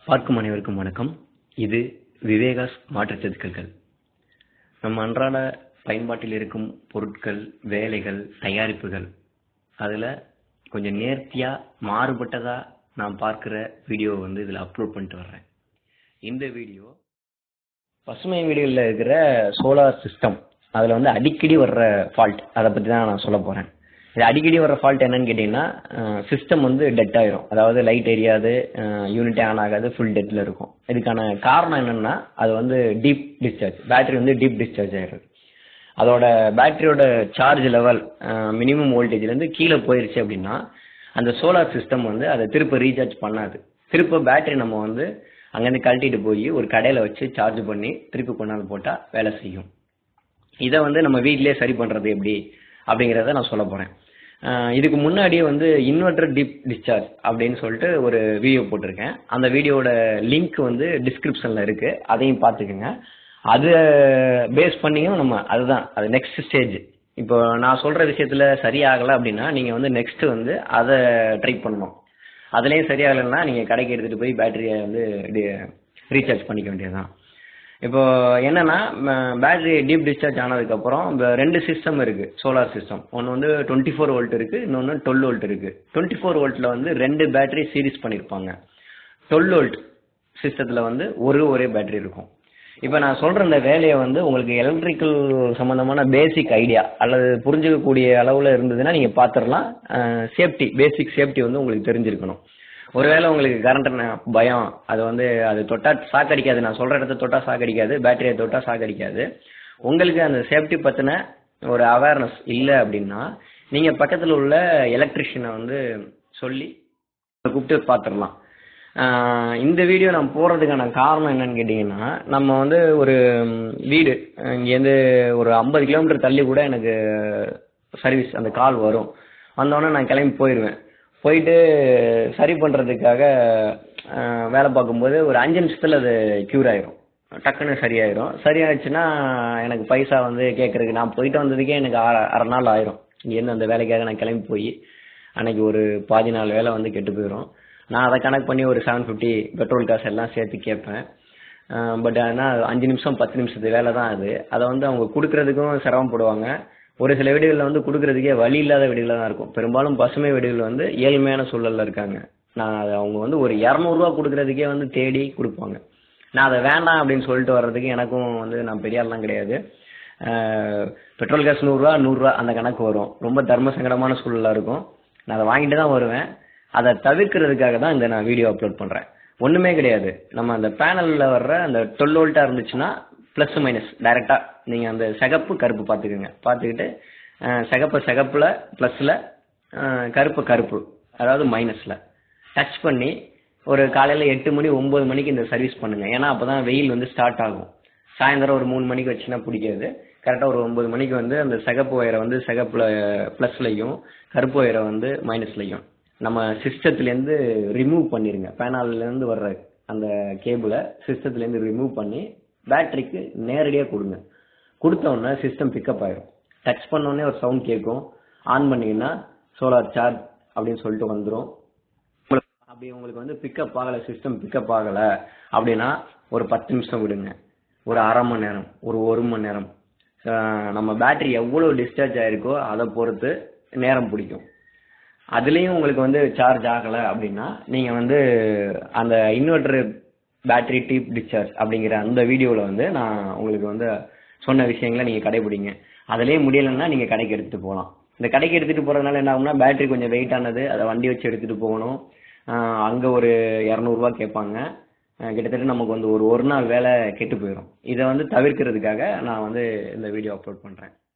பார்க்கும் அனைவருக்கும் வணக்கம். இது விவேகாஸ் மாற்றுச்சத்துக்கள். நம்ம அன்றாட பயன்பாட்டில் இருக்கும் பொருட்கள், வேலைகள், தயாரிப்புகள் அதில் கொஞ்சம் நேர்த்தியாக மாறுபட்டதாக நான் பார்க்குற வீடியோவை இதில் அப்லோட் பண்ணிட்டு வர்றேன். இந்த வீடியோ பசுமை வீடுகளில் இருக்கிற சோலார் சிஸ்டம் அதில் அடிக்கடி வர்ற ஃபால்ட், அதை பற்றி தான் நான் சொல்ல போகிறேன். இது அடிக்கடி வர ஃபால்ட் என்னன்னு கேட்டிங்கன்னா, சிஸ்டம் டெட் ஆயிரும். அதாவது லைட் எரியாது, யூனிட்டே ஆன் ஆகாது, ஃபுல் டெட்டில் இருக்கும். இதுக்கான காரணம் என்னென்னா, அது deep discharge, battery deep discharge ஆயிடுது. அதோட பேட்டரியோட சார்ஜ் லெவல் மினிமம் வோல்டேஜ்லேருந்து கீழே போயிருச்சு அப்படின்னா அந்த சோலார் சிஸ்டம் அதை திரும்ப ரீசார்ஜ் பண்ணாது. திரும்ப பேட்டரி நம்ம அங்கேருந்து கழட்டிட்டு போய் ஒரு கடையில் வச்சு சார்ஜ் பண்ணி திருப்பி கொண்டாந்து போட்டால் வேலை செய்யும். இதை நம்ம வீட்டிலே சரி பண்ணுறது எப்படி அப்படிங்கிறத நான் சொல்ல போகிறேன். இதுக்கு முன்னாடியே இன்வெர்டர் டீப் டிஸ்சார்ஜ் அப்படின்னு சொல்லிட்டு ஒரு வீடியோ போட்டிருக்கேன். அந்த வீடியோட லிங்க் டிஸ்கிரிப்ஷனில் இருக்குது, அதையும் பார்த்துக்குங்க. அதை பேஸ் பண்ணியும் அதுதான் அது நெக்ஸ்ட் ஸ்டேஜ். இப்போ நான் சொல்கிற விஷயத்தில் சரியாகலை அப்படின்னா நீங்கள் நெக்ஸ்ட் அதை ட்ரை பண்ணணும். அதுலேயும் சரியாகலைன்னா நீங்கள் கடைக்கு எடுத்துகிட்டு போய் பேட்டரியை ரீசார்ஜ் பண்ணிக்க வேண்டியதுதான். இப்போ என்னன்னா, பேட்டரி டீப் டிஸ்சார்ஜ் ஆனதுக்கப்புறம் இப்போ 2 சிஸ்டம் இருக்குது சோலார் சிஸ்டம். ஒன்று 24 வோல்ட் இருக்குது, இன்னொன்று 12 வோல்ட் இருக்குது. 24 வோல்ட்டில் 2 பேட்டரி சீரிஸ் பண்ணியிருப்பாங்க. 12 வோல்ட் சிஸ்டத்தில் ஒரே பேட்டரி இருக்கும். இப்போ நான் சொல்கிற இந்த வேலையை உங்களுக்கு எலக்ட்ரிக்கல் சம்மந்தமான பேசிக் ஐடியா அல்லது புரிஞ்சுக்கக்கூடிய அளவில் இருந்ததுன்னா நீங்கள் பார்த்துடலாம். பேசிக் சேஃப்டி உங்களுக்கு தெரிஞ்சிருக்கணும். ஒருவேளை உங்களுக்கு கரண்ட் பயம், அது தொட்டால் சாக்கடிக்காது, நான் சொல்கிற இடத்த தொட்டால் சாக்கடிக்காது, பேட்டரியை தொட்டால் சாக்கடிக்காது, உங்களுக்கு அந்த சேஃப்டி பற்றின ஒரு அவேர்னஸ் இல்லை அப்படின்னா நீங்கள் பக்கத்தில் உள்ள எலக்ட்ரிஷியனை சொல்லி கூப்பிட்டு பார்த்துடலாம். இந்த வீடியோ நான் போடுறதுக்கான காரணம் என்னன்னு கேட்டிங்கன்னா, நம்ம ஒரு வீடு இங்கேருந்து ஒரு 50 கிலோமீட்டர் தள்ளி கூட எனக்கு சர்வீஸ் அந்த கால் வரும். வந்தோடனே நான் கிளம்பி போயிடுவேன். போயிட்டு சரி பண்ணுறதுக்காக வேலை பார்க்கும்போது ஒரு 5 நிமிஷத்தில் அது க்யூர் ஆயிரும், டக்குன்னு சரியாயிரும். சரியாயிடுச்சுன்னா எனக்கு பைசா கேட்குறதுக்கு நான் போயிட்டு வந்ததுக்கே எனக்கு அரை நாள் ஆயிரும். இங்கேருந்து அந்த வேலைக்காக நான் கிளம்பி போய் அன்னைக்கு ஒரு பாதி நாள் வேலை கெட்டு போயிடும். நான் அதை கணக்கு பண்ணி ஒரு 750 பெட்ரோல் காசு எல்லாம் சேர்த்து கேட்பேன். பட் ஆனால் 5 நிமிஷம் 10 நிமிஷத்து வேலை தான் அது. அதை அவங்க கொடுக்கறதுக்கும் சிரமப்படுவாங்க. ஒரு சில வீடுகளில் கொடுக்கறதுக்கே வழி இல்லாத வீடுகளாக தான் இருக்கும். பெரும்பாலும் பசுமை வீடுகள் ஏழ்மையான சூழலில் இருக்காங்க. நான் அதை அவங்க ஒரு 200 ரூபா கொடுக்கறதுக்கே தேடி கொடுப்பாங்க. நான் அதை வேண்டாம் அப்படின்னு சொல்லிட்டு வர்றதுக்கு எனக்கும் நான் பெரிய ஆள்லாம் கிடையாது. பெட்ரோல் காசு 100 ரூபா அந்த கணக்கு வரும். ரொம்ப தர்ம சங்கடமான சூழலாக இருக்கும். நான் அதை வாங்கிட்டு தான் வருவேன். அதை தவிர்க்கிறதுக்காக தான் இந்த நான் வீடியோ அப்லோட் பண்ணுறேன். ஒன்றுமே கிடையாது. நம்ம அந்த பேனலில் வர்ற அந்த 12 வோல்ட்டாக இருந்துச்சுன்னா ப்ளஸ் மைனஸ் டைரெக்டாக நீங்கள் அந்த சிகப்பு கருப்பு பார்த்துக்குங்க. பார்த்துக்கிட்டு சிகப்பில் ப்ளஸில், கருப்பு அதாவது மைனஸில் டச் பண்ணி ஒரு காலையில் 8 மணி 9 மணிக்கு இந்த சர்வீஸ் பண்ணுங்கள். ஏன்னா அப்போ தான் வெயில் ஸ்டார்ட் ஆகும். சாயந்தரம் ஒரு 3 மணிக்கு வச்சுன்னா பிடிக்காது. கரெக்டாக ஒரு 9 மணிக்கு அந்த சிகப்பு ஒயரை சிகப்பில் ப்ளஸ்லையும் கருப்பு ஒயரை மைனஸ்லையும் நம்ம சிஸ்டத்துலேருந்து ரிமூவ் பண்ணிடுங்க. பேனல்லேருந்து வர்ற அந்த கேபிளை சிஸ்டத்துலேருந்து ரிமூவ் பண்ணி பேட்டரிக்கு நேரடியாக கொடுங்க. கொடுத்தோன்னே சிஸ்டம் பிக்கப் ஆயிரும். டச் பண்ணோடனே ஒரு சவுண்ட் கேட்கும். ஆன் பண்ணிங்கன்னா சோலார் சார்ஜ் அப்படின்னு சொல்லிட்டு வந்துடும். அப்படி உங்களுக்கு பிக்கப் ஆகலை, சிஸ்டம் பிக்கப் ஆகலை அப்படின்னா ஒரு 10 நிமிஷம் விடுங்க, ஒரு அரை மணி நேரம், ஒரு 1 மணி நேரம். நம்ம பேட்டரி எவ்வளோ டிஸ்சார்ஜ் ஆகிருக்கோ அதை பொறுத்து நேரம் பிடிக்கும். அதுலேயும் உங்களுக்கு சார்ஜ் ஆகலை அப்படின்னா நீங்கள் அந்த இன்வெர்டர் பேட்டரி டீப் டிஸ்சார்ஜ் அப்படிங்கிற அந்த வீடியோவில் நான் உங்களுக்கு சொன்ன விஷயங்களை நீங்கள் கடைபிடிங்க. அதுலேயே முடியலைன்னா நீங்கள் கடைக்கு எடுத்துகிட்டு போகலாம். இந்த கடைக்கு எடுத்துகிட்டு போகிறதுனால என்ன ஆகும்னா, பேட்டரி கொஞ்சம் வெயிட்டானது, அதை வண்டி வச்சு எடுத்துகிட்டு போகணும். அங்கே ஒரு 200 ரூபா கேட்பாங்க. கிட்டத்தட்ட நமக்கு ஒரு நாள் வேலை கெட்டு போயிடும். இதை தவிர்க்கிறதுக்காக நான் இந்த வீடியோ அப்லோட் பண்ணுறேன்.